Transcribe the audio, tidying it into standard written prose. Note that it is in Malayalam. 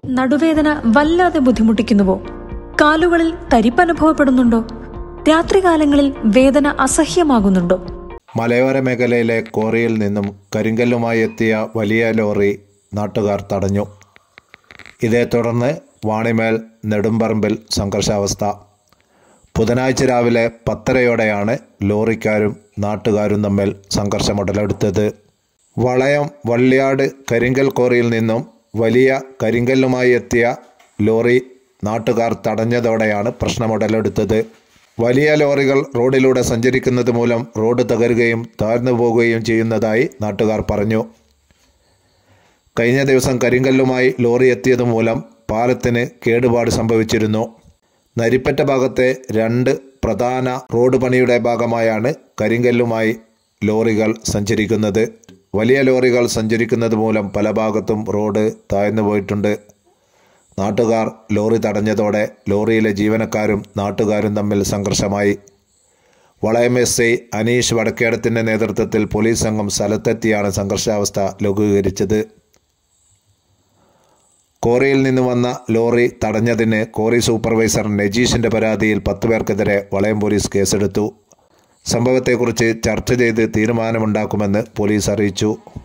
നടുവേദന വല്ലാതെ ബുദ്ധിമുട്ടിക്കുന്നുവോ? കാലുകളിൽ തരിപ്പനുഭവപ്പെടുന്നുണ്ടോ? രാത്രികാലങ്ങളിൽ വേദന അസഹ്യമാകുന്നുണ്ടോ? മലയോര മേഖലയിലെ ക്വാറിയിൽ നിന്നും കരിങ്കല്ലുമായി എത്തിയ വലിയ ലോറി നാട്ടുകാർ തടഞ്ഞു. ഇതേ തുടർന്ന് വാണിമേൽ നെടുമ്പറമ്പിൽ സംഘർഷാവസ്ഥ. ബുധനാഴ്ച രാവിലെ 10:30 ലോറിക്കാരും നാട്ടുകാരും തമ്മിൽ സംഘർഷമുടലെടുത്തത്. വളയം വള്ളിയാട് കരിങ്കൽ ക്വാറിയിൽ നിന്നും വലിയ കരിങ്കല്ലുമായി എത്തിയ ലോറി നാട്ടുകാർ തടഞ്ഞതോടെയാണ് പ്രശ്നമുടലെടുത്തത്. വലിയ ലോറികൾ റോഡിലൂടെ സഞ്ചരിക്കുന്നത് മൂലം റോഡ് തകരുകയും താഴ്ന്നു പോകുകയും ചെയ്യുന്നതായി നാട്ടുകാർ പറഞ്ഞു. കഴിഞ്ഞ ദിവസം കരിങ്കല്ലുമായി ലോറി എത്തിയത് മൂലം പാലത്തിന് കേടുപാട് സംഭവിച്ചിരുന്നു. നരിപ്പറ്റ ഭാഗത്തെ 2 പ്രധാന റോഡ് പണിയുടെ ഭാഗമായാണ് കരിങ്കല്ലുമായി ലോറികൾ സഞ്ചരിക്കുന്നത്. വലിയ ലോറികൾ സഞ്ചരിക്കുന്നത് മൂലം പല ഭാഗത്തും റോഡ് താഴ്ന്നു പോയിട്ടുണ്ട്. നാട്ടുകാർ ലോറി തടഞ്ഞതോടെ ലോറിയിലെ ജീവനക്കാരും നാട്ടുകാരും തമ്മിൽ സംഘർഷമായി. വളയം എസ്.ഐ അനീഷ് വടക്കേടത്തിൻ്റെ നേതൃത്വത്തിൽ പോലീസ് സംഘം സ്ഥലത്തെത്തിയാണ് സംഘർഷാവസ്ഥ ലഘൂകരിച്ചത്. ക്വാറിയിൽ നിന്ന് വന്ന ലോറി തടഞ്ഞതിന് ക്വാറി സൂപ്പർവൈസർ നജീഷിൻ്റെ പരാതിയിൽ 10 പേർക്കെതിരെ വളയം പോലീസ് കേസെടുത്തു. സംഭവത്തെക്കുറിച്ച് ചർച്ച ചെയ്ത് തീരുമാനമുണ്ടാക്കുമെന്ന് പോലീസ് അറിയിച്ചു.